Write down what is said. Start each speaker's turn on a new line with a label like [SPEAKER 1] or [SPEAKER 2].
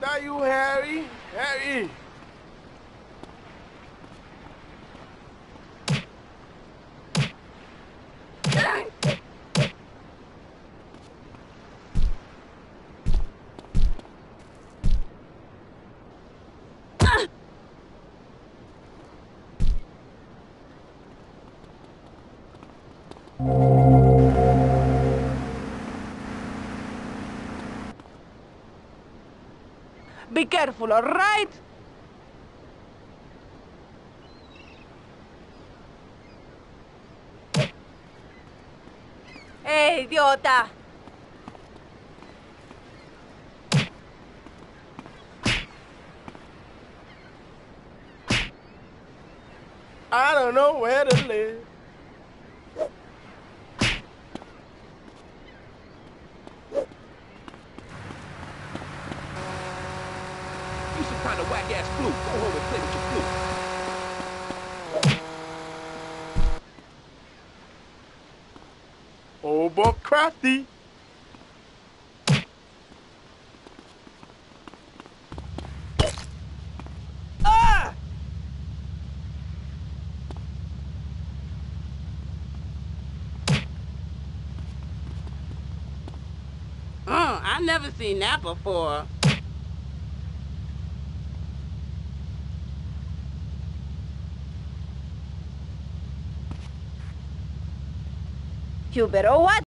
[SPEAKER 1] Not you, Harry. Harry.
[SPEAKER 2] Be careful, all right? Idiota!
[SPEAKER 1] I don't know where to live.
[SPEAKER 3] You some kind of whack-ass flute. Go home and play with your flute.
[SPEAKER 1] Old Buck Crafty.
[SPEAKER 2] Ah! I never seen that before. You better watch.